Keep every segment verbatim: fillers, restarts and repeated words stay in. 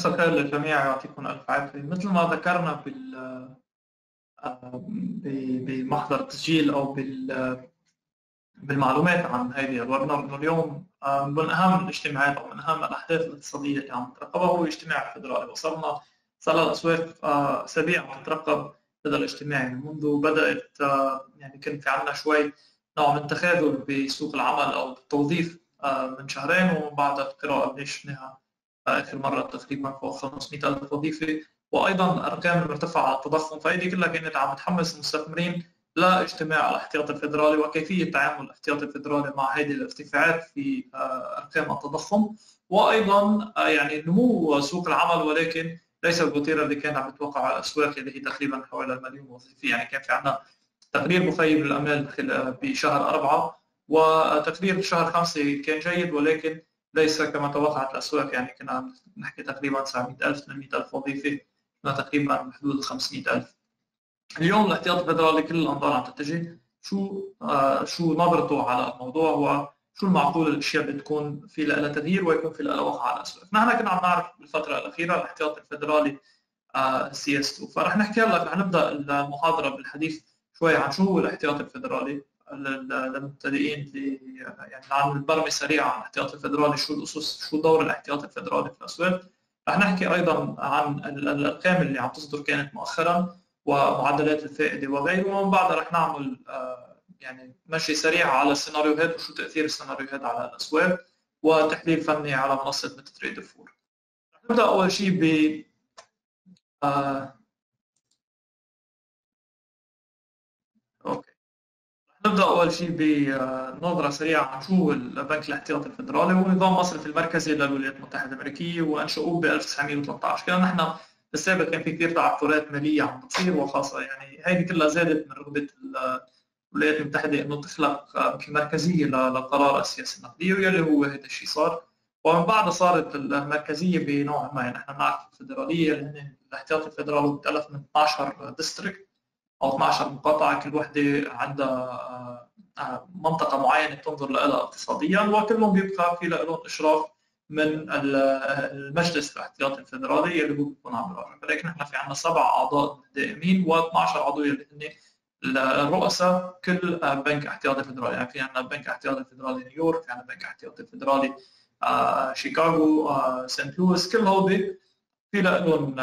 مساء الخير للجميع، يعطيكم ألف عافية. مثل ما ذكرنا بال آه، ب- بمحضر التسجيل أو بال- بالمعلومات عن هذه الويبنار، إنه اليوم آه، من أهم الاجتماعات أو من أهم الأحداث الاقتصادية اللي عم نترقبها هو الاجتماع الفدرالي. وصلنا صار الأسواق آه، أسابيع عم تترقب هذا الاجتماع، يعني منذ بدأت آه، يعني كان في عندنا شوي نوع من تخاذل بسوق العمل أو التوظيف آه، من شهرين، ومن بعد القراءة اللي شفناها آخر مرة تقريبا فوق خمسمئة ألف وظيفة، وأيضا الأرقام المرتفعة على التضخم. فهذه كلها كانت عم تحمس المستثمرين لاجتماع الاحتياطي الفدرالي وكيفية تعامل الاحتياطي الفدرالي مع هذه الارتفاعات في آه، أرقام التضخم، وأيضا آه، يعني نمو سوق العمل، ولكن ليس بالوتيرة اللي كان عم يتوقع الأسواق اللي هي تقريبا حوالي المليون وظيفة. يعني كان في عندنا تقرير مخيب للأمال بشهر أربعة، وتقرير شهر خمسة كان جيد، ولكن ليس كما توقعت الأسواق. يعني كنا نحكي تقريبا تسعمئة ألف ثمانمئة ألف وظيفة، كنا تقريبا بحدود خمسمئة ألف. اليوم الاحتياط الفدرالي كل الأنظار عم تتجه شو آه شو نظرته على الموضوع، وشو المعقول الأشياء بتكون في لها تغيير ويكون في لها وقع على الأسواق. نحن كنا عم نعرف بالفترة الأخيرة الاحتياط الفدرالي آه سياسته، فرح نحكي هلا رح نبدأ المحاضرة بالحديث شوي عن شو هو الاحتياط الفدرالي للمبتدئين، اللي يعني نعمل برمة سريعة عن الاحتياط الفدرالي، شو الأسس، شو دور الاحتياط الفدرالي في الأسواق. رح نحكي أيضا عن الأرقام اللي عم تصدر كانت مؤخرا ومعدلات الفائدة وغيره، ومن بعدها رح نعمل يعني مشي سريع على السيناريوهات وشو تأثير السيناريوهات على الأسواق، وتحليل فني على منصة ميتا تريدر فور. رح نبدأ أول شيء ب آه، أوكي. نبدأ أول شيء بنظرة سريعة عن شو هو البنك الاحتياطي الفدرالي. هو نظام مصرفي المركزي للولايات المتحدة الأمريكية، وأنشأوه ب ألف وتسعمئة وثلاثة عشر. كان نحن بالسابق كان في كثير تعثرات مالية عم بتصير، وخاصة يعني هيدي كلها زادت من رغبة الولايات المتحدة إنه تخلق مثل مركزية لقرار السياسة النقدية، واللي هو هذا الشيء صار. ومن بعد صارت المركزية بنوع ما، يعني نحن بنعرف الفدرالية اللي هن الاحتياطي الفدرالي متألف من اثني عشر ديستريكت أو اثني عشر مقاطعة، كل وحدة عندها منطقة معينة بتنظر لها اقتصاديا، وكلهم بيبقى في لهم إشراف من المجلس الاحتياطي الفدرالي اللي هو بيكون عم بيراجع. ولكن نحن في عندنا سبع أعضاء دائمين و12 عضو اللي هن الرؤساء كل بنك احتياطي فدرالي. يعني في عندنا بنك احتياطي فدرالي نيويورك، في عندنا بنك احتياطي فدرالي شيكاغو، سانت لويس، كل هودي في لهم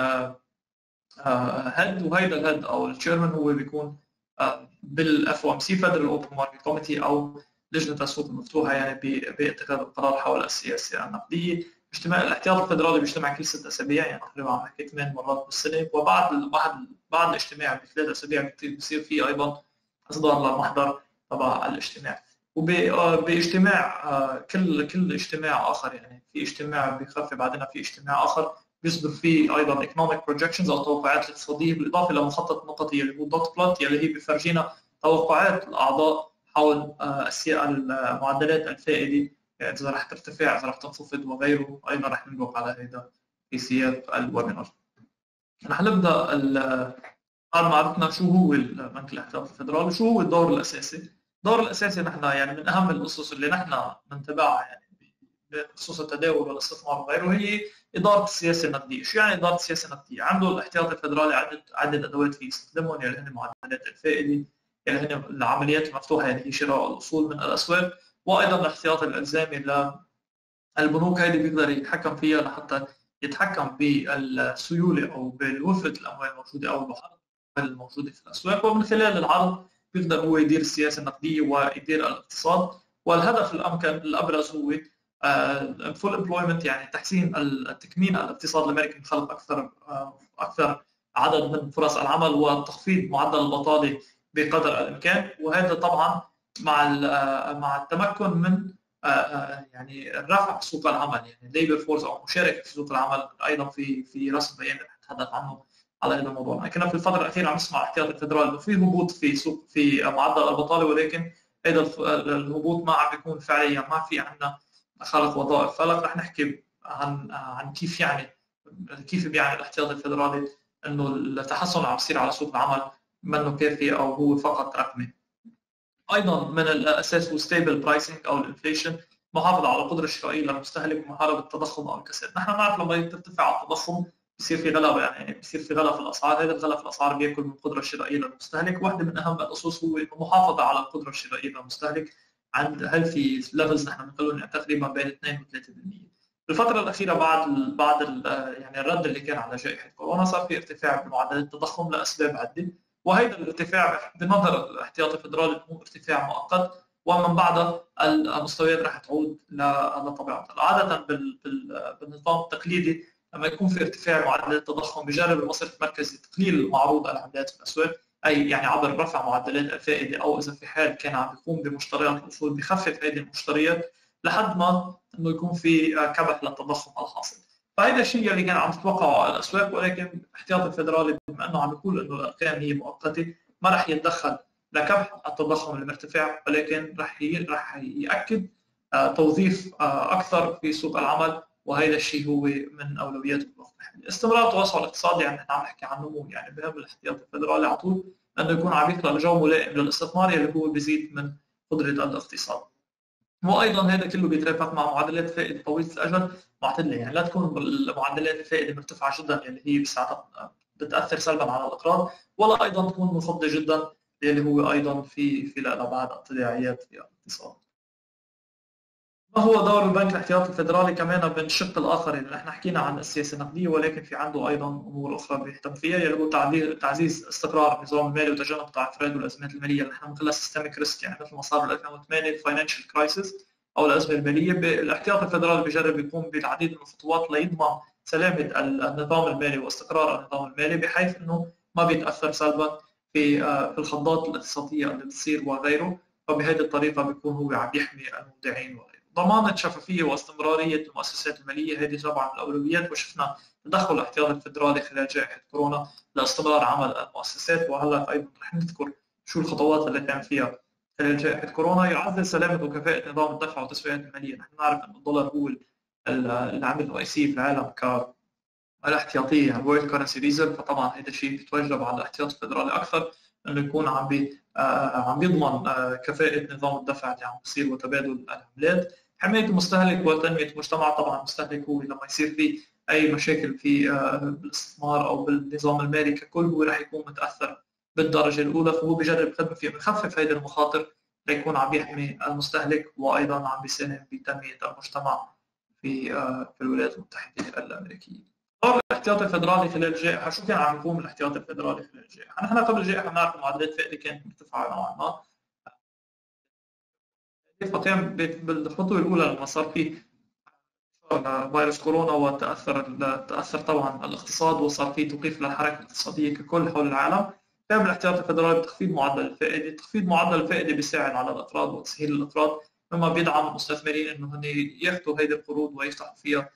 هيد، وهيدا الهيد او التشيرمان هو بيكون بالاف او ام سي فيدرال اوبن ماركت كوميتي، او لجنه السوق المفتوحه، يعني باتخاذ القرار حول السياسه النقديه. اجتماع الاحتياط الفدرالي بيجتمع كل ست اسابيع، يعني تقريبا عم نحكي ثمان مرات بالسنه، وبعد بعد بعد الاجتماع بثلاث اسابيع بصير في ايضا اصدار للمحضر تبع الاجتماع. وباجتماع كل كل اجتماع اخر، يعني في اجتماع بخفي بعدين في اجتماع اخر بيصدر فيه ايضا economic projections او توقعات اقتصاديه، بالاضافه لمخطط نقطي اللي هو دوت بلوت، يلي هي بفرجينا توقعات الاعضاء حول معدلات الفائده، يعني اذا رح ترتفع، اذا رح تنخفض وغيره. ايضا رح ننبه على هذا في سياق الويبينار. رح نبدا بعد ما عرفنا شو هو البنك الاحتياطي الفدرالي، شو هو الدور الاساسي. الدور الاساسي نحن يعني من اهم الاسس اللي نحن بنتبعها يعني بخصوص التداول والاستثمار وغيره، هي اداره السياسه النقديه. شو يعني اداره السياسه النقديه؟ عنده الاحتياطي الفدرالي عده عده ادوات في يستخدمهم، يلي هن معدلات الفائده، يلي هن العمليات المفتوحه، يعني هي شراء الاصول من الاسواق، وايضا الاحتياطي الالزامي للبنوك. هذه بيقدر يتحكم فيها لحتى يتحكم بالسيوله او بالوفره الاموال الموجوده او العرض الموجوده في الاسواق، ومن خلال العرض بيقدر هو يدير السياسه النقديه ويدير الاقتصاد. والهدف الامكن الابرز هو فول امبلويمنت، يعني تحسين التكمين الاقتصاد الامريكي، خلق اكثر اكثر عدد من فرص العمل، وتخفيض معدل البطاله بقدر الامكان. وهذا طبعا مع مع التمكن من يعني رفع سوق العمل، يعني ليبر فورس او مشاركه في سوق العمل، ايضا في في رسم بيان نتحدث عنه على هذا الموضوع. كنا في الفتره الاخيره عم نسمع احتياط الفدرالي انه في هبوط في سوق في معدل البطاله، ولكن هذا الهبوط ما عم بيكون فعليا، ما في عندنا خلق وظائف. فهلا رح نحكي عن عن كيف يعني كيف بيعني الاحتياط الفدرالي انه التحسن اللي عم يصير على سوق العمل منه كافي او هو فقط رقمي. ايضا من الاساس هو ستيبل برايسنج او الانفليشن، محافظه على القدره الشرائيه للمستهلك ومحاربه التضخم او الكساد. نحن نعرف لما ترتفع التضخم بصير في غلاء، يعني بصير في غلاء في الاسعار، هذا الغلاء في الاسعار بياكل من القدره الشرائيه للمستهلك. واحده من اهم الاسس هو المحافظه على القدره الشرائيه للمستهلك عند هيلثي ليفلز نحن بنقول تقريبا بين اثنين وثلاثة بالمئة. بالفتره الاخيره بعد ال بعد ال يعني الرد اللي كان على جائحه كورونا صار في ارتفاع بمعدلات التضخم لاسباب عده، وهذا الارتفاع بنظر الاحتياطي الفدرالي هو ارتفاع مؤقت، ومن بعدها المستويات رح تعود لطبيعتها. عاده بالنظام التقليدي لما يكون في ارتفاع معدلات التضخم بجرب المصرف المركزي تقليل معروض العملات في الاسواق، اي يعني عبر رفع معدلات الفائده، او اذا في حال كان عم بيقوم بمشتريات الاصول بخفف هذه المشتريات لحد ما انه يكون في كبح للتضخم الحاصل. فهذا الشيء اللي كان عم تتوقعه الاسواق، ولكن الاحتياطي الفدرالي بما انه عم بيقول انه الارقام هي مؤقته ما راح يتدخل لكبح التضخم المرتفع، ولكن راح راح ياكد توظيف اكثر في سوق العمل، وهذا الشيء هو من اولوياته بالوقت الحالي. استمرار التوسع الاقتصادي، يعني نحن عم نحكي عن نمو، يعني بهم الاحتياطي الفدرالي على طول انه يكون عم يخلق جو ملائم للاستثمار اللي هو بيزيد من قدره الاقتصاد. وايضا هذا كله بيترافق مع معدلات فائده طويله الاجل معتدله، يعني لا تكون معدلات الفائده مرتفعه جدا اللي هي بساعتها بتاثر سلبا على الاقراض، ولا ايضا تكون منخفضه جدا اللي هو ايضا في في لها بعض التداعيات في الاقتصاد. ما هو دور البنك الاحتياطي الفدرالي كمان بالشق الاخر؟ اللي نحن حكينا عن السياسه النقديه، ولكن في عنده ايضا امور اخرى بيهتم فيها، اللي هو تعزيز استقرار النظام المالي وتجنب تعثرات والازمات الماليه اللي نحن بنقولها سيستميك ريسك، يعني مثل ما صار بال ألفين وثمانية الفاينانشال كرايسيس او الازمه الماليه. الاحتياطي الفدرالي بيجرب يقوم بالعديد من الخطوات ليضمن سلامه النظام المالي واستقرار النظام المالي، بحيث انه ما بيتاثر سلبا في في الخضات الاقتصاديه اللي بتصير وغيره. فبهذه الطريقه بيكون هو عم يحمي المودعين وغيره. ضمان الشفافيه واستمراريه المؤسسات الماليه هذه طبعا الاولويات، وشفنا تدخل الاحتياطي الفدرالي خلال جائحه كورونا لاستمرار عمل المؤسسات، وهلا ايضا رح نذكر شو الخطوات اللي كان فيها خلال جائحه كورونا. يعزز سلامه وكفاءه نظام الدفع والتسويات الماليه. نحن نعرف ان الدولار هو العمله الرئيسيه في العالم ك الاحتياطيه، يعني وورلد كرنسي ريزرف، فطبعا هذا الشيء بيتوجب على الاحتياطي الفدرالي اكثر انه يكون عم بي عم بيضمن كفاءه نظام الدفع اللي عم بيصير وتبادل العملات. حمايه المستهلك وتنميه المجتمع، طبعا المستهلك هو لما يصير في اي مشاكل في بالاستثمار او بالنظام المالي ككل هو راح يكون متاثر بالدرجه الاولى، فهو بيجرب قدر فيه يخفف هذه المخاطر ليكون عم يحمي المستهلك، وايضا عم بيساهم بتنميه المجتمع في في الولايات المتحده الامريكيه. دور الاحتياطي الفدرالي خلال الجائحه، شو كان عم يقوم الاحتياطي الفدرالي خلال الجائحه؟ نحن قبل الجائحه بنعرف معدلات الفائده كانت مرتفعه نوعا ما، فكان بالخطوه الاولى لما صار في فيروس كورونا وتاثر تاثر طبعا الاقتصاد وصار في توقيف للحركه الاقتصاديه ككل حول العالم، قام الاحتياطي الفدرالي بتخفيض معدل الفائده. تخفيض معدل الفائده بيساعد على الاقراض وتسهيل الاقراض، مما بيدعم المستثمرين انه هن ياخذوا هذه القروض ويفتحوا فيها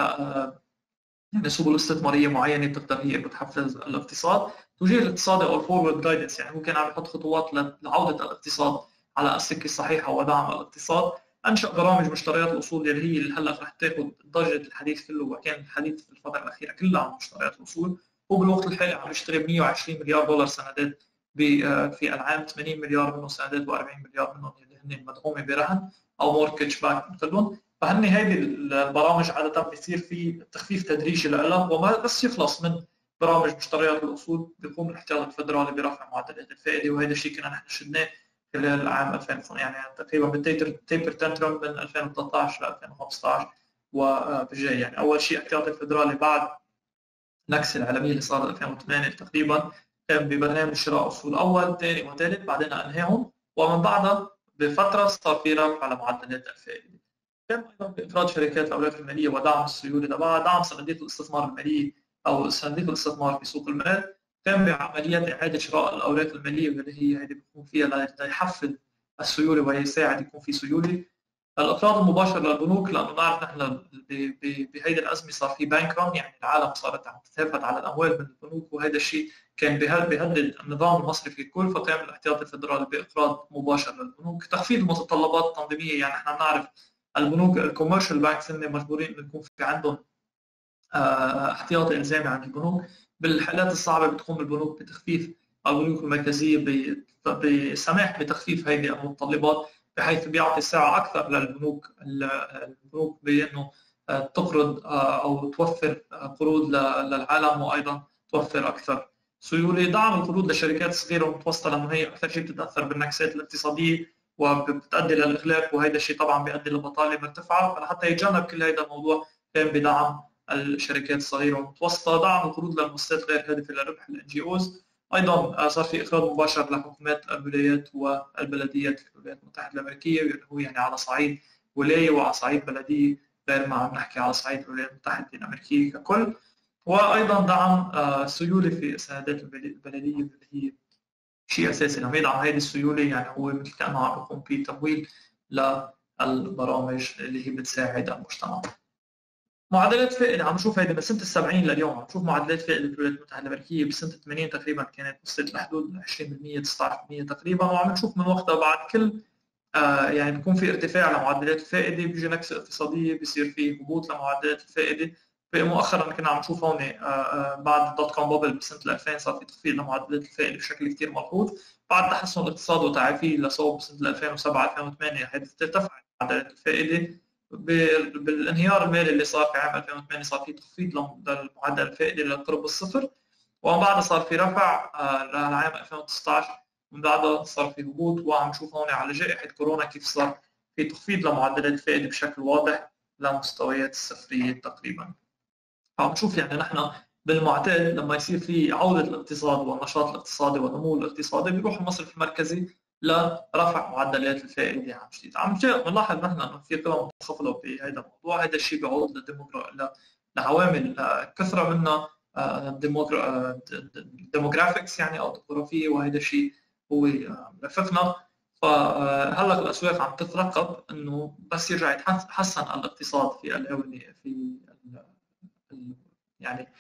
يعني سبل استثماريه معينه تقدر هي بتحفز الاقتصاد. توجيه الاقتصادي او الفورورد جايدنس، يعني ممكن عم يحط خطوات لعوده الاقتصاد على السكه الصحيحه ودعم الاقتصاد. انشا برامج مشتريات الاصول اللي هي اللي هلا رح تاخذ ضجه الحديث كله، وكان الحديث في الفتره الاخيره كله عن مشتريات الاصول. هو بالوقت الحالي عم يشتري مئة وعشرين مليار دولار سندات في العام، ثمانين مليار منه سندات و40 مليار منهم اللي هن مدعومه برهن او مورتجج باك مثلهم. فهن هذه البرامج عاده بيصير في تخفيف تدريجي لها، وما بس يخلص من برامج مشتريات الاصول بيقوم الاحتياطي الفدرالي برفع معدلات الفائده، وهذا الشيء كنا نحن شفناه خلال عام ألفين يعني تقريبا بالتيبر تنترم من ألفين وثلاثة عشر ل ألفين وخمسة عشر وبالجاي. يعني اول شيء الاحتياطي الفدرالي بعد النكسه العالميه اللي صارت ألفين وثمانية تقريبا قام ببرنامج شراء اصول اول، ثاني وثالث، بعدين انهاهم، ومن بعدها بفتره صار في رفع على معدلات الفائده. كان ايضا بافراد شركات الاوراق الماليه ودعم السيوله تبعها، دعم صناديق الاستثمار الماليه او صناديق الاستثمار في سوق المال. قام بعمليات اعاده شراء الاوراق الماليه واللي هي هذه بيكون فيها ليحفز السيوله ويساعد يكون في سيوله. الاقراض المباشره للبنوك، لانه نعرف نحن بهيدي الازمه صار في بانك رن، يعني العالم صارت عم تتهافت على الاموال من البنوك، وهذا الشيء كان بيهدد النظام المصرفي الكل، فقام الاحتياطي الفدرالي باقراض مباشر للبنوك. تخفيض المتطلبات التنظيميه، يعني نحن نعرف البنوك الكوميرشال بانكس هن مجبورين انه يكون في عندهم احتياطي الزامي عند البنوك. بالحالات الصعبه بتقوم البنوك بتخفيف، البنوك المركزيه بسماح بتخفيف هذه المتطلبات بحيث بيعطي سعة أكثر للبنوك البنوك بأنه تقرض أو توفر قروض للعالم، وأيضا توفر أكثر سيولة. دعم القروض للشركات الصغيرة والمتوسطة لأنه هي أكثر شيء بتتأثر بالانعكاسات الاقتصادية وبتؤدي للإغلاق، وهذا الشيء طبعا بيؤدي لبطالة مرتفعة. فلحتى يتجنب كل هذا الموضوع كان بدعم الشركات الصغيرة والمتوسطة، دعم القروض للمؤسسات غير هادفة للربح ال إن جي أوز. أيضا صار في إقراض مباشر لحكومات الولايات والبلديات في الولايات المتحدة الأمريكية، اللي هو يعني على صعيد ولاية وعلى صعيد بلدية، غير ما عم نحكي على صعيد الولايات المتحدة الأمريكية ككل. وأيضا دعم السيولة في السندات البلدية، اللي هي شيء أساسي. لما يدعم هذه السيولة يعني هو مثل كأنه عم يقوم بتمويل للبرامج اللي هي بتساعد المجتمع. معدلات فائدة عم نشوف هيدي من سنة السبعين لليوم، عم نشوف معدلات فائدة الولايات المتحدة الأمريكية بسنة ثمانين تقريبا كانت وصلت لحدود عشرين بالمئة تسعة عشر بالمئة تقريبا، وعم نشوف من وقتها بعد كل آه يعني بيكون في ارتفاع لمعدلات الفائدة، بيجي نكسة اقتصادية، بيصير في هبوط لمعدلات الفائدة. مؤخرا كنا عم نشوف هون آه آه بعد الدوت كوم بابل بسنة ألفين صار في تخفيض لمعدلات الفائدة بشكل كثير ملحوظ. بعد تحسن الاقتصاد وتعافيه لصوب سنة ألفين وسبعة ألفين وثمانية ارتفعت معدلات الفائدة. بالانهيار المالي اللي صار في عام ألفين وثمانية صار في تخفيض لمعدل الفائده لقرب الصفر، ومن بعدها صار في رفع لعام ألفين وتسعة عشر، ومن بعدها صار في هبوط. وعم نشوف هون على جائحه كورونا كيف صار في تخفيض لمعدلات الفائده بشكل واضح لمستويات الصفريه تقريبا. فعم نشوف يعني نحن بالمعتاد لما يصير في عوده الاقتصاد والنشاط الاقتصادي والنمو الاقتصادي بيروح المصرف المركزي لرفع معدلات الفائده عن جديد. عم بنلاحظ نحن انه في قيم منخفضه بهذا الموضوع. هذا الشيء بيعود لعوامل كثره منها ديموغرافيكس يعني او ديموغرافيه، وهذا الشيء هو مرافقنا. فهلا الاسواق عم تترقب انه بس يرجع يتحسن الاقتصاد في الاونه في يعني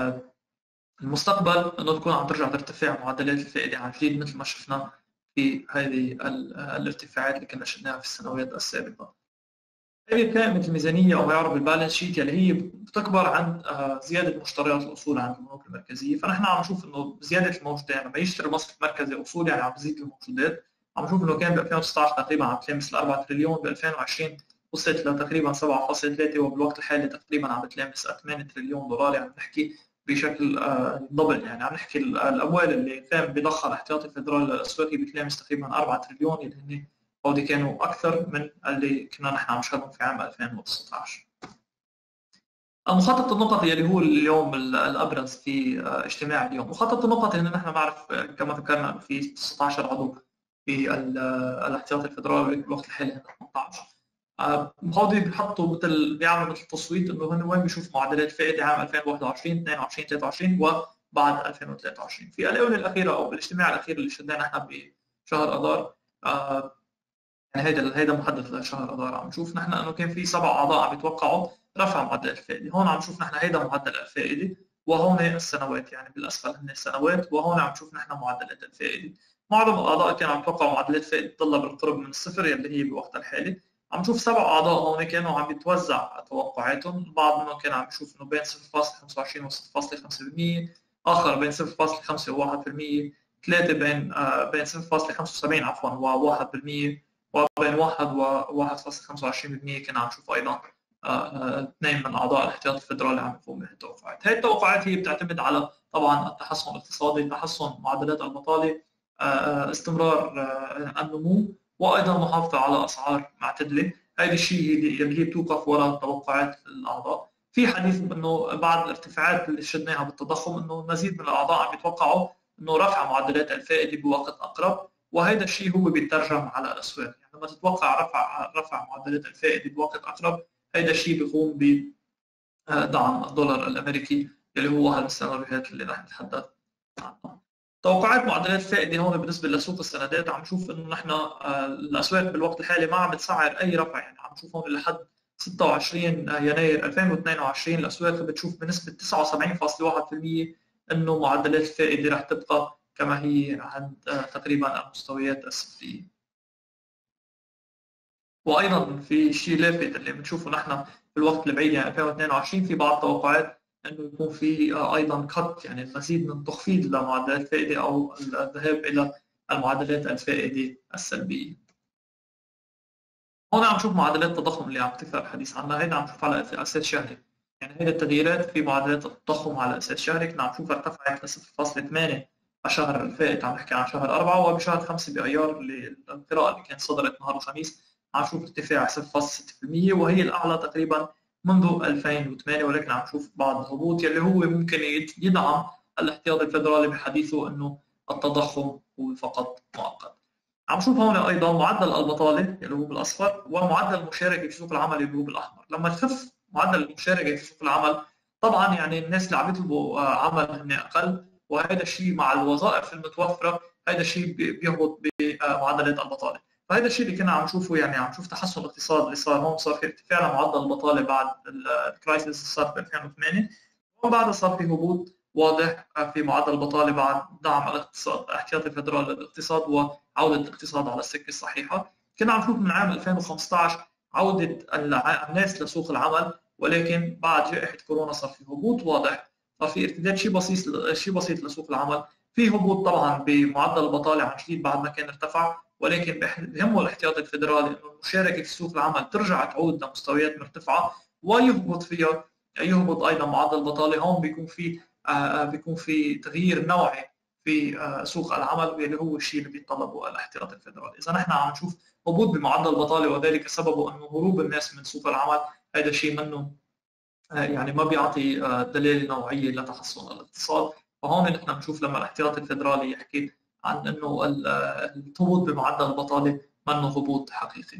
المستقبل، انه تكون عم ترجع ترتفع معدلات الفائده عن جديد مثل ما شفنا في هذه الارتفاعات اللي كنا شفناها في السنوات السابقه. هذه قائمه الميزانيه او ما يعرف بالبالانس شيت، اللي هي بتكبر عند زياده مشتريات الاصول عند البنوك المركزيه. فنحن عم نشوف انه زياده الموجودات، يعني لما يشتري مصرف مركزي اصول يعني عم بزيد الموجودات. عم نشوف انه كان ب ألفين وتسعة عشر تقريبا عم تلامس أربعة تريليون، ب ألفين وعشرين وصلت لتقريبا سبعة فاصلة ثلاثة، وبالوقت الحالي تقريبا عم بتلامس ثمانية تريليون دولار. يعني عم نحكي بشكل دبل، يعني عم نحكي الاموال اللي قام بضخها الاحتياطي الفدرالي للاسواق بتلامس تقريبا أربعة تريليون، اللي هن هودي كانوا اكثر من اللي كنا نحن عم نشهدهم في عام ألفين وتسعة عشر. المخطط النقطي اللي هو اليوم الابرز في اجتماع اليوم، مخطط النقطي ان نحن نعرف كما ذكرنا في تسعة عشر عضو في الاحتياطي الفدرالي بالوقت الحالي ثمانية عشر. هودي بحطوا مثل بيعملوا مثل تصويت انه هن وين بيشوف معدلات فائده عام ألفين وواحد وعشرين اثنين وعشرين ثلاثة وعشرين وبعد ألفين وثلاثة وعشرين. في الاونه الاخيره او بالاجتماع الاخير اللي شدناه نحن بشهر اذار، يعني هيدا هيدا محدث لشهر اذار، عم نشوف نحن انه كان في سبع اعضاء عم يتوقعوا رفع معدل الفائده. هون عم نشوف نحن هيدا معدل الفائده، وهون السنوات، يعني بالاسفل هن السنوات، وهون عم نشوف نحن معدلات الفائده. معظم الاعضاء كانوا عم يتوقعوا معدلات الفائده تضل بالقرب من الصفر اللي هي بوقت الحالي. عم نشوف سبع اعضاء هون كانوا عم يتوزع توقعاتهم، البعض منهم كان عم يشوف انه بين صفر فاصلة خمسة وعشرين و صفر فاصلة خمسة بالمئة، اخر بين صفر فاصلة خمسة و واحد بالمئة، ثلاثه بين آه بين صفر فاصلة خمسة وسبعين عفوا و واحد بالمئة، وبين واحد و واحد فاصلة خمسة وعشرين بالمئة كنا عم نشوف ايضا اثنين من اعضاء الاحتياطي الفدرالي عم يقوموا بهالتوقعات. هي التوقعات هي بتعتمد على طبعا التحسن الاقتصادي، تحسن معدلات البطاله، استمرار النمو، وايضا محافظه على اسعار معتدله. هذا الشيء اللي هي بتوقف وراء توقعات الاعضاء. في حديث انه بعد الارتفاعات اللي شدناها بالتضخم انه مزيد من الاعضاء عم يتوقعوا انه رفع معدلات الفائده بوقت اقرب، وهذا الشيء هو بيترجم على الاسواق. يعني لما تتوقع رفع رفع معدلات الفائده بوقت اقرب، هذا الشيء بيقوم بدعم الدولار الامريكي اللي هو واحد من السيناريوهات اللي رح نتحدث عنها. توقعات معدلات الفائده هون بالنسبه لسوق السندات، عم نشوف انه نحن الاسواق بالوقت الحالي ما عم بتسعر اي رفع. يعني عم نشوف هون لحد ستة وعشرين يناير ألفين واثنين وعشرين الاسواق بتشوف بنسبه تسعة وسبعين فاصلة واحد بالمئة انه معدلات الفائده رح تبقى كما هي عند تقريبا المستويات الصفريه. وايضا في شيء لافت اللي بنشوفه نحن في الوقت البعيد يعني ألفين واثنين وعشرين، في بعض التوقعات انه يكون في ايضا كت، يعني المزيد من تخفيض لمعدلات الفائده او الذهاب الى المعدلات الفائده السلبيه. هون عم نشوف معدلات التضخم اللي عم تكثر الحديث عنها، هيدا عم نشوف على اساس شهري. يعني هيدا التغييرات في معدلات التضخم على اساس شهري كنا عم نشوفها ارتفعت ل صفر فاصلة ثمانية الشهر الفائت، عم نحكي عن شهر أربعة، وبشهر خمسة بأيار اللي القراءة اللي كانت صدرت نهار الخميس عم نشوف ارتفاع صفر فاصلة ستة بالمئة، وهي الأعلى تقريبا منذ ألفين وثمانية، ولكن عم نشوف بعض الهبوط يلي هو ممكن يدعم الاحتياطي الفدرالي بحديثه انه التضخم هو فقط مؤقت. عم نشوف هون ايضا معدل البطاله اللي هو بالاصفر، ومعدل المشاركه في سوق العمل اللي هو بالاحمر. لما يخف معدل المشاركه في سوق العمل، طبعا يعني الناس اللي عم يطلبوا عمل هن اقل، وهذا الشيء مع الوظائف المتوفره هذا الشيء بيهبط بمعدلات البطاله. فهذا الشيء اللي كنا عم نشوفه، يعني عم نشوف تحسن الاقتصاد اللي صار هون، صار في ارتفاع لمعدل البطاله بعد الكرايسيس اللي صار في ألفين وثمانية، ومن بعدها صار في هبوط واضح في معدل البطاله بعد دعم الاقتصاد، احتياطي الفدرالي للاقتصاد وعوده الاقتصاد على السكه الصحيحه. كنا عم نشوف من عام ألفين وخمسة عشر عوده الناس لسوق العمل، ولكن بعد جائحه كورونا صار في هبوط واضح، صار في ارتداد شيء بسيط شيء بسيط لسوق العمل، في هبوط طبعا بمعدل البطاله عن جديد بعد ما كان ارتفع، ولكن بهمه الاحتياطي الفدرالي انه المشاركه في سوق العمل ترجع تعود لمستويات مرتفعه، ويهبط فيها يهبط ايضا معدل البطاله. هون بيكون في بيكون في تغيير نوعي في سوق العمل، واللي هو الشيء اللي بيتطلبه الاحتياطي الفدرالي. اذا نحن عم نشوف هبوط بمعدل البطاله وذلك سببه انه هروب الناس من سوق العمل، هذا الشيء منه يعني ما بيعطي دليل نوعيه لتحسن الاقتصاد. فهون نحن بنشوف لما الاحتياطي الفدرالي يحكي عن انه الهبوط بمعدل البطاله منه هبوط حقيقي.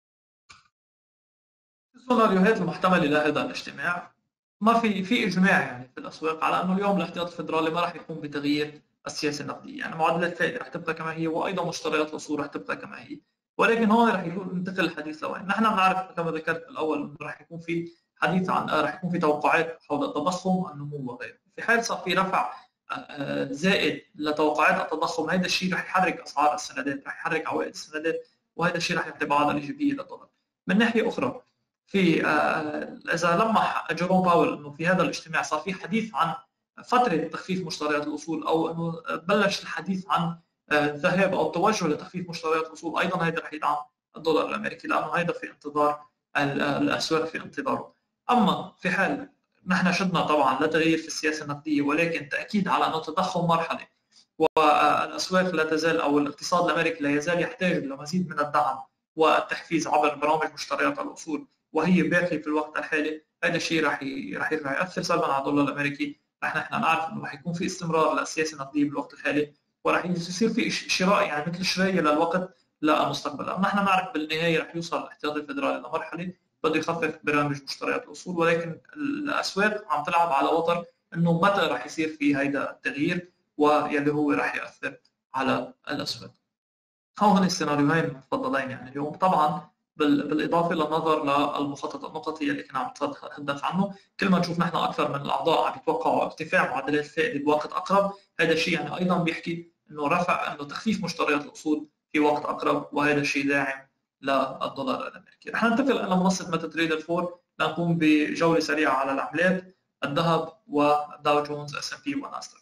السيناريوهات المحتمله لهذا الاجتماع، ما في في اجماع يعني في الاسواق على انه اليوم الاحتياطي الفدرالي ما راح يقوم بتغيير السياسه النقديه، يعني معدلات الفائده راح تبقى كما هي، وايضا مشتريات الاصول راح تبقى كما هي. ولكن هون راح يكون ينتقل الحديث لوين؟ نحن بنعرف كما ذكرت بالاول انه راح يكون في حديث عن راح يكون في توقعات حول التضخم النمو وغيره. في حال صار في رفع زائد لتوقعات التضخم، هذا الشيء راح يحرك اسعار السندات، راح يحرك عوائد السندات، وهذا الشيء راح يعطي بعض الايجابيه للدولار. من ناحيه اخرى، في اذا لمح جيروم باول انه في هذا الاجتماع صار في حديث عن فتره تخفيف مشتريات الاصول، او انه بلش الحديث عن الذهاب او التوجه لتخفيف مشتريات الاصول، ايضا هذا رح يدعم الدولار الامريكي، لانه هذا في انتظار الاسواق في انتظاره. اما في حال نحن شدنا طبعا لا تغيير في السياسه النقديه، ولكن تاكيد على انه تضخم مرحلي، والاسواق لا تزال او الاقتصاد الامريكي لا يزال يحتاج لمزيد من الدعم والتحفيز عبر برامج مشتريات الاصول، وهي باقيه في الوقت الحالي، هذا الشيء راح راح ياثر سلبا على الدولار الامريكي. رح نحن نعرف انه راح يكون في استمرار للسياسه النقديه بالوقت الحالي، وراح يصير في شراء يعني مثل شرايه للوقت للمستقبل، لانه نحن نعرف بالنهايه راح يوصل الاحتياطي الفدرالي لمرحله بده يخفف برامج مشتريات الاصول، ولكن الاسواق عم تلعب على وتر انه متى راح يصير في هيدا التغيير، واللي هو راح ياثر على الاسواق. هون السيناريوهين المفضلين يعني اليوم، طبعا بالاضافه للنظر للمخطط النقطي اللي كنا عم نتحدث عنه. كل ما نشوف نحن اكثر من الاعضاء عم يتوقعوا ارتفاع معدلات الفائده بوقت اقرب، هذا الشيء يعني ايضا بيحكي انه رفع انه تخفيف مشتريات الاصول في وقت اقرب، وهذا الشيء داعم للدولار الامريكي. رح ننتقل الى منصه ميتا تريدر فور لنقوم بجوله سريعه على العملات، الذهب وداو جونز اس ام بي وناسداك.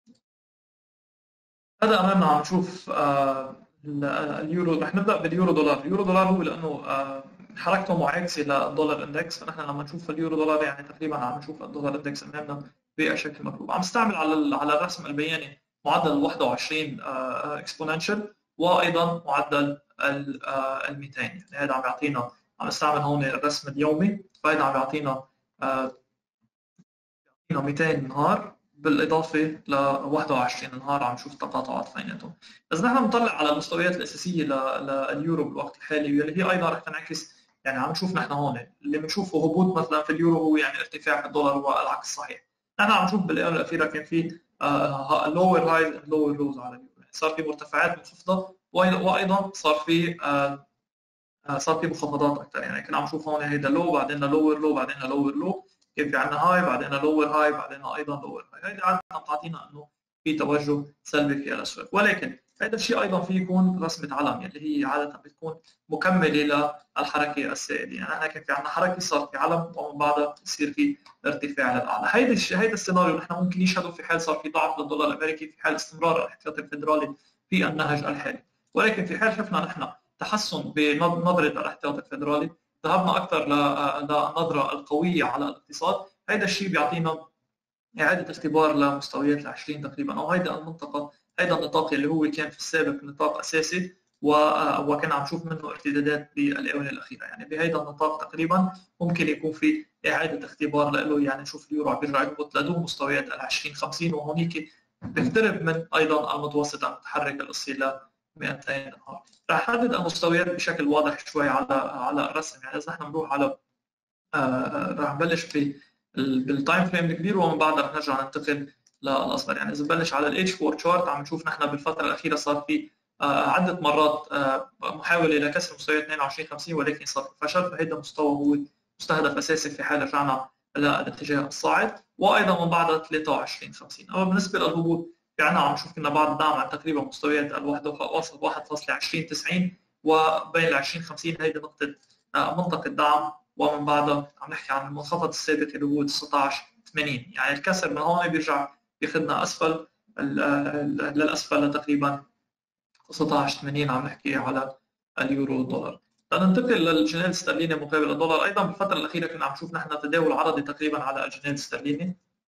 هذا امامنا عم نشوف آه اليورو. رح نبدا باليورو دولار. اليورو دولار هو لانه حركته معاكسه للدولار اندكس، فنحن لما نشوف اليورو دولار يعني تقريبا عم نشوف الدولار اندكس امامنا بشكل مقلوب. عم نستعمل على على الرسم البياني معدل واحد وعشرين اكسبوننشال، وايضا معدل ال مئتين، يعني هذا عم يعطينا، عم نستعمل هون الرسم اليومي، فهذا عم يعطينا مئتين نهار بالاضافه ل واحد وعشرين نهار عم نشوف تقاطعات بيناتهم. اذا نحن بنطلع على المستويات الاساسيه لليورو بالوقت الحالي، واللي هي ايضا رح تنعكس، يعني عم نشوف نحن هون اللي بنشوفه هبوط مثلا في اليورو هو يعني ارتفاع في الدولار، والعكس صحيح. نحن عم نشوف بالايام الاخيره كان في لور هايز اند لور لوز على اليورو، صار في مرتفعات منخفضه، وايضا صار في صار في مخفضات اكثر. يعني كنا عم نشوف هون هيدا لو، بعدين لور لو، بعدين لور لو، كان في عندنا هاي، بعدين لور هاي، بعدين ايضا لور هاي. هيدي عاده بتعطينا انه في توجه سلبي في الاسواق، ولكن هذا الشيء ايضا فيه يكون رسمه علم، اللي هي عاده بتكون مكمله للحركه السائده. يعني احنا كان في عندنا حركه، صار في علم، ومن بعدها بصير في ارتفاع للاعلى. هيدا الشيء هيدا السيناريو نحن ممكن نشهده في حال صار في ضعف للدولار الامريكي، في حال استمرار الاحتياطي الفدرالي في النهج الحالي. ولكن في حال شفنا نحن تحسن بنظره الاحتياط الفدرالي، ذهبنا اكثر للنظره القويه على الاقتصاد. هذا الشيء بيعطينا اعاده اختبار لمستويات ال عشرين تقريبا، او هيدا المنطقه، هيدا النطاق اللي هو كان في السابق نطاق اساسي وكان عم نشوف منه ارتدادات بالاونه الاخيره. يعني بهيدا النطاق تقريبا ممكن يكون في اعاده اختبار له، يعني نشوف اليورو عم بيرجع يهبط لدون مستويات ال عشرين خمسين، وهونيك بيقترب من ايضا المتوسط المتحرك القصي ل مئتين نهار. رح نحدد المستويات بشكل واضح شوي على على الرسم. يعني اذا احنا بنروح على آه رح نبلش في بالتايم فريم الكبير، ومن بعدها رح نرجع ننتقل للاصغر. يعني اذا ببلش على الاتش أربعة شارت، عم نشوف نحن بالفتره الاخيره صار في آه عده مرات آه محاوله لكسر مستويات اثنين وعشرين خمسين، ولكن صار في فشل. فهذا المستوى هو مستهدف اساسي في حال رجعنا للاتجاه الصاعد، وايضا من بعدها ثلاثة وعشرين خمسين. اما بالنسبه للهبوط في عنا عم نشوف كنا بعد الدعم عن تقريبا مستويات ال واحد فاصلة عشرين تسعين، وبين ال عشرين خمسين هيدي نقطه آه منطقه دعم، ومن بعدها عم نحكي عن المنخفض السابق اللي هو تسعة عشر ثمانين. يعني الكسر من هون بيرجع بياخذنا اسفل للاسفل لتقريبا تسعة عشر ثمانين، عم نحكي على اليورو دولار. لننتقل للجنيه الاسترليني مقابل الدولار. ايضا بالفتره الاخيره كنا عم نشوف نحن تداول عرضي تقريبا على الجنيه الاسترليني.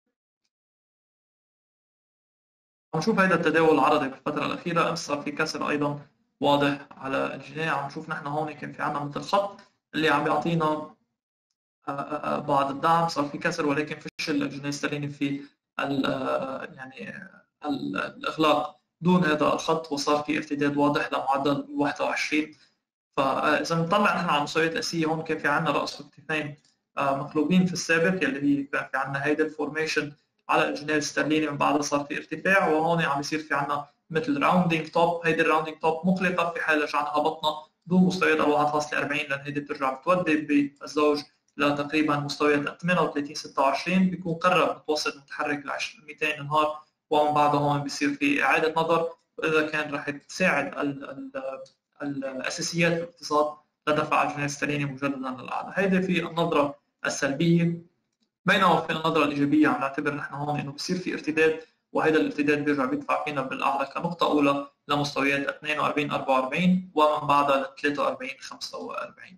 عم نشوف هذا التداول العرضي بالفتره الاخيره. امس صار في كسر ايضا واضح على الجنيه. عم نشوف نحن هون كان في عندنا مثل خط اللي عم بيعطينا بعض الدعم. صار في كسر، ولكن فشل الجنيه الاسترليني في يعني الاغلاق دون هذا الخط، وصار في ارتداد واضح لمعدل واحد وعشرين. فاذا بنطلع نحن على المستويات الاساسيه، هون كان في عندنا راس وكتفين مقلوبين في السابق، يلي هي كان في عندنا هيدا الفورميشن على الجنيه الاسترليني، من بعدها صار في ارتفاع، وهون عم يصير في عندنا مثل راوندينج توب. هيدي الراوندينج توب مغلقه في حال رجعنا هبطنا دون مستويات ال واحد فاصلة أربعين، لان هيدي بترجع بتودي بالزوج لتقريبا مستويات ثمانية وثلاثين ستة وعشرين، بيكون قرب متوسط متحرك ل مئتين نهار، ومن بعدها هون بيصير في اعاده نظر، واذا كان رح تساعد ال ال الاساسيات الاقتصاد لدفع الجنيه الاسترليني مجددا للاعلى. هيدي في النظره السلبيه. بينما في النظره الايجابيه عم نعتبر نحن هون انه بصير في ارتداد، وهذا الارتداد بيرجع بيدفع فينا بالاعلى كنقطه اولى لمستويات اثنين وأربعين أربعة وأربعين، ومن بعدها ل ثلاثة وأربعين خمسة وأربعين.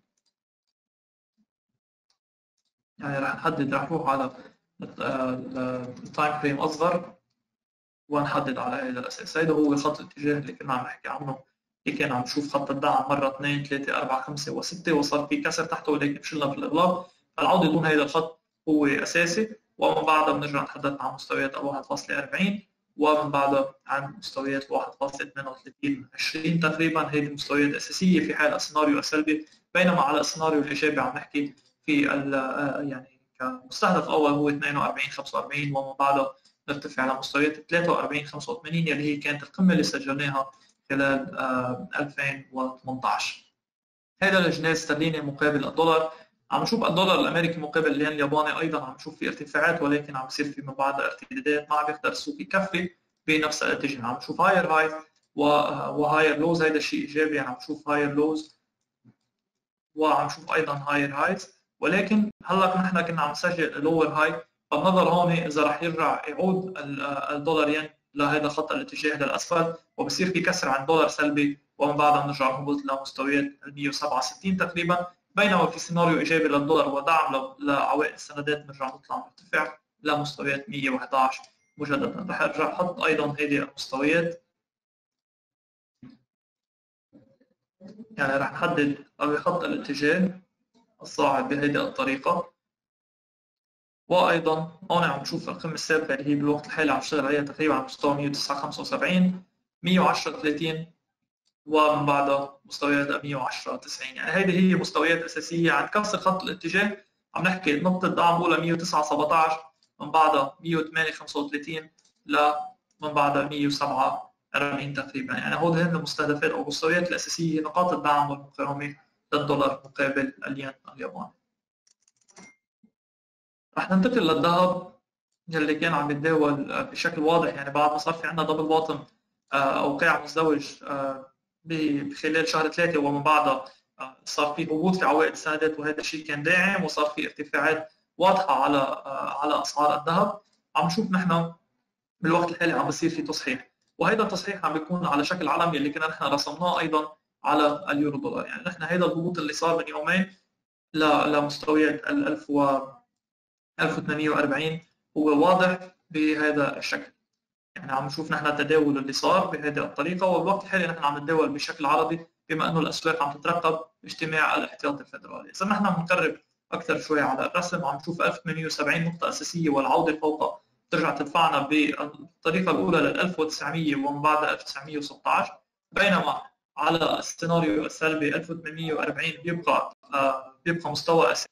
يعني رح نحدد، رح نروح على التايم فريم اصغر ونحدد على هذا الاساس. هذا هو خط الاتجاه اللي كنا عم نحكي عنه، اللي كان عم نشوف خط الدعم مره اثنين ثلاثة أربعة خمسة وستة، وصار في كسر تحته ولكن فشلنا في الاغلاق. العوده دون هذا الخط هو اساسي، ومن بعدها بنرجع نتحدث عن مستويات ال واحد فاصلة أربعين، ومن بعدها عن مستويات واحد فاصلة ثمانية وثلاثين عشرين تقريبا. هذه المستويات اساسيه في حال السيناريو السلبي، بينما على السيناريو الايجابي عم نحكي في يعني كمستهدف اول هو اثنين وأربعين خمسة وأربعين، ومن بعدها نرتفع على مستويات ثلاثة وأربعين خمسة وثمانين، يلي هي كانت القمه اللي سجلناها خلال ألفين وثمانية عشر. هذا الجنيه الاسترليني مقابل الدولار. عم نشوف الدولار الامريكي مقابل الين الياباني ايضا عم نشوف في ارتفاعات، ولكن عم يصير في من بعدها ارتدادات، ما عم بيقدر السوق يكفي بنفس الاتجاه. عم نشوف هاير هاي وهاير لوز. هذا الشيء ايجابي، يعني عم نشوف هاير لوز وعم نشوف ايضا هاير هايز، ولكن هلا نحن كنا عم نسجل لور هاي. فالنظر هون اذا رح يرجع يعود الدولار ين لهذا خط الاتجاه للاسفل، وبصير في كسر عن دولار سلبي، ومن بعدها بنرجع نهبط لمستويات مئة وسبعة وستين تقريبا. بينما في سيناريو ايجابي للدولار ودعم لعوائد السندات بنرجع نطلع مرتفع لمستويات مئة وأحد عشر مجددا. رح ارجع احط ايضا هذه المستويات، يعني رح نحدد خط الاتجاه الصاعد بهذه الطريقه. وايضا هون عم نشوف القمه السابقه اللي هي بالوقت الحالي عم نشتغل عليها تقريبا على مستوى مئة وتسعة خمسة وسبعين، مئة وعشرة ثلاثين، ومن بعدها مستويات مئة وعشرة تسعين. يعني هذه هي مستويات اساسيه. عند كسر خط الاتجاه عم نحكي نقطه دعم اولى مئة وتسعة سبعة عشر، من بعدها مئة وثمانية خمسة وثلاثين، ل من بعدها مئة وسبعة أربعين تقريبا. يعني هول هن المستهدفات او المستويات الاساسيه، نقاط الدعم والمقاومه للدولار مقابل الين الياباني. رح ننتقل للذهب اللي كان عم يتداول بشكل واضح، يعني بعد ما صار في عندنا دبل بوتم او قاع مزدوج بخلال شهر ثلاثة، ومن بعدها صار في هبوط في عوائد السندات، وهذا الشيء كان داعم، وصار في ارتفاعات واضحه على على اسعار الذهب. عم نشوف نحن بالوقت الحالي عم بصير في تصحيح، وهذا التصحيح عم بيكون على شكل علمي اللي كنا نحن رسمناه ايضا على اليورو دولار. يعني نحن هذا الهبوط اللي صار من يومين لمستويات ال ألف وثمانمئة وأربعين هو واضح بهذا الشكل. يعني عم نشوف نحن التداول اللي صار بهذه الطريقه، والوقت الحالي نحن عم نتداول بشكل عرضي بما انه الاسواق عم تترقب اجتماع الاحتياطي الفدرالي. اذا نحن بنقرب اكثر شوي على الرسم، عم نشوف ألف وثمانمئة وسبعين نقطه اساسيه والعوده فوقها ترجع تدفعنا بالطريقه الاولى لل ألف وتسعمئة ومن بعدها ألف وتسعمئة وستة عشر، بينما على السيناريو السلبي ألف وثمانمئة وأربعين بيبقى آه بيبقى مستوى أساسي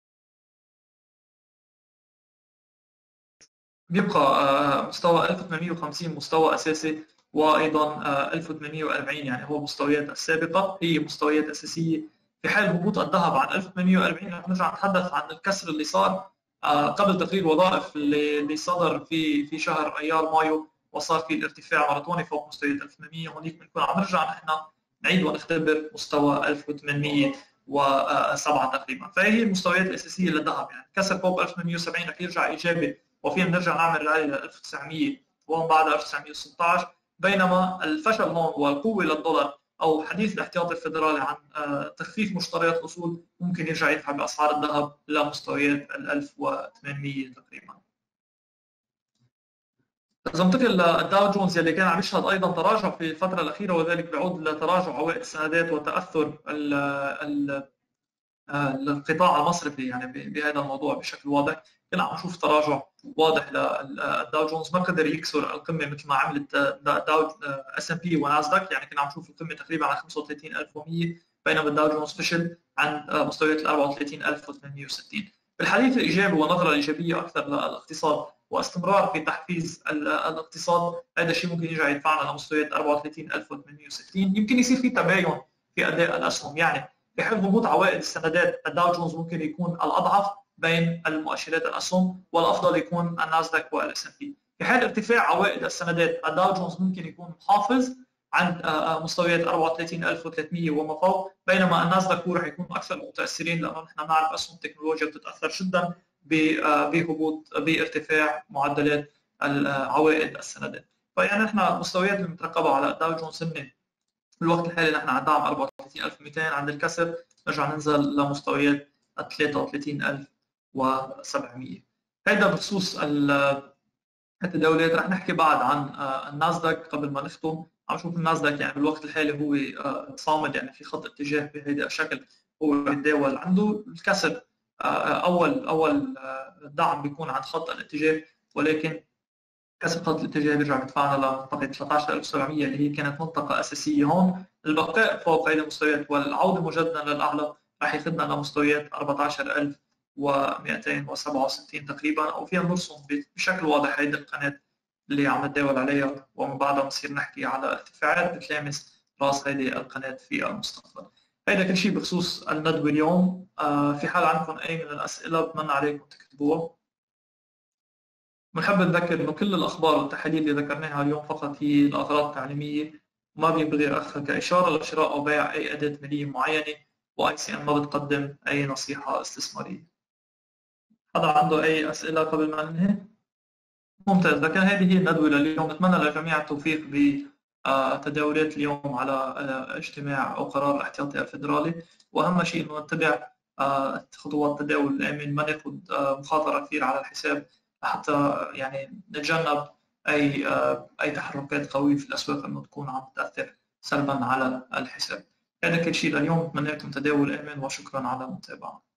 بيبقى مستوى ألف وثمانمئة وخمسين مستوى اساسي، وايضا ألف وثمانمئة وأربعين يعني هو المستويات السابقه هي مستويات اساسيه. في حال هبوط الذهب عن ألف وثمانمئة وأربعين رح نرجع نتحدث عن الكسر اللي صار قبل تقرير وظائف اللي صدر في في شهر ايار مايو، وصار في الارتفاع ماراثوني فوق مستويات ألف وثمانمئة. هونيك بنكون عم نرجع نحن نعيد ونختبر مستوى ألف وثمانمئة وسبعة تقريبا. فهي المستويات الاساسيه للذهب، يعني كسر فوق ألف وثمانمئة وسبعين رح يرجع ايجابي وفينا نرجع نعمل رالي ل ألف وتسعمئة ومن بعد ألف وتسعمئة وستة عشر. بينما الفشل هون والقوه للدولار او حديث الاحتياطي الفدرالي عن تخفيف مشتريات الاصول ممكن يرجع يدفع باسعار الذهب لمستويات ال ألف وثمانمئة تقريبا. اذا ننتقل للداو جونز يلي كان عم يشهد ايضا تراجع في الفتره الاخيره، وذلك بيعود لتراجع عوائد السندات وتاثر ال ال القطاع المصرفي يعني بهذا الموضوع بشكل واضح. كنا عم نشوف تراجع واضح للداو جونز، ما قدر يكسر القمه مثل ما عملت داو اس ام بي وناسداك. يعني كنا عم نشوف القمه تقريبا على خمسة وثلاثين ألف ومئة، بينما الداو جونز فشل عند مستويات ال أربعة وثلاثين ألف وثمانمئة وستين. بالحديث الايجابي والنظره الايجابيه اكثر للاقتصاد واستمرار في تحفيز الاقتصاد، هذا الشيء ممكن يرجع يدفعنا لمستويات أربعة وثلاثين ألف وثمانمئة وستين. يمكن يصير في تباين في اداء الاسهم، يعني في حال هبوط عوائد السندات الداو جونز ممكن يكون الاضعف بين المؤشرات الاسهم، والافضل يكون الناسداك والاس ام بي. في حال ارتفاع عوائد السندات الداو جونز ممكن يكون محافظ عند مستويات أربعة وثلاثين ألف وثلاثمئة وما فوق، بينما الناسداك هو رح يكون اكثر متاثرين لانه نحن بنعرف اسهم التكنولوجيا بتتاثر جدا بهبوط بارتفاع معدلات عوائد السندات. فيعني نحن مستويات المترقبه على الداو جونز هن بالوقت الحالي نحن عند دعم أربعة وثلاثين ألف ومئتين، عند الكسر نرجع ننزل لمستويات ثلاثة وثلاثين ألف وسبعمئة. هيدا بخصوص التداولات. رح نحكي بعد عن الناسداك قبل ما نختم. عم نشوف الناسداك يعني بالوقت الحالي هو صامد، يعني في خط اتجاه بهيدا الشكل هو بيتداول عنده. الكسر اول اول دعم بيكون عند خط الاتجاه، ولكن كسر خط الاتجاه بيرجع بدفعنا لمنطقه ثلاثة عشر ألف وسبعمئة اللي هي كانت منطقه اساسيه هون. البقاء فوق هذه المستويات والعوده مجددا للاعلى راح ياخذنا لمستويات أربعة عشر ألف ومئتين وسبعة وستين تقريبا، او فينا نرسم بشكل واضح هيدي القناه اللي عم نتداول عليها، ومن بعدها بنصير نحكي على ارتفاعات بتلامس راس هيدي القناه في المستقبل. هيدا كل شيء بخصوص الندوه اليوم. في حال عندكم اي من الاسئله بتمنى عليكم تكتبوها. بنحب نذكر انه كل الاخبار والتحاليل اللي ذكرناها اليوم فقط هي لاغراض تعليميه، وما بينبغي اخذها كاشاره لشراء او بيع اي اداه ماليه معينه، واي سي ان ما بتقدم اي نصيحه استثماريه. حدا عنده اي اسئله قبل ما ننهي؟ ممتاز. لكن هذه هي الندوه لليوم. نتمنى للجميع التوفيق بتداولات اليوم على اجتماع او قرار الاحتياطي الفدرالي، واهم شيء انه نتبع خطوات التداول الامن، ما ناخذ مخاطره كثير على الحساب حتى يعني نتجنب اي اي تحركات قويه في الاسواق انه تكون عم تاثر سلبا على الحساب. هذا كل شيء لليوم. اتمنى لكم تداول امن وشكرا على المتابعه.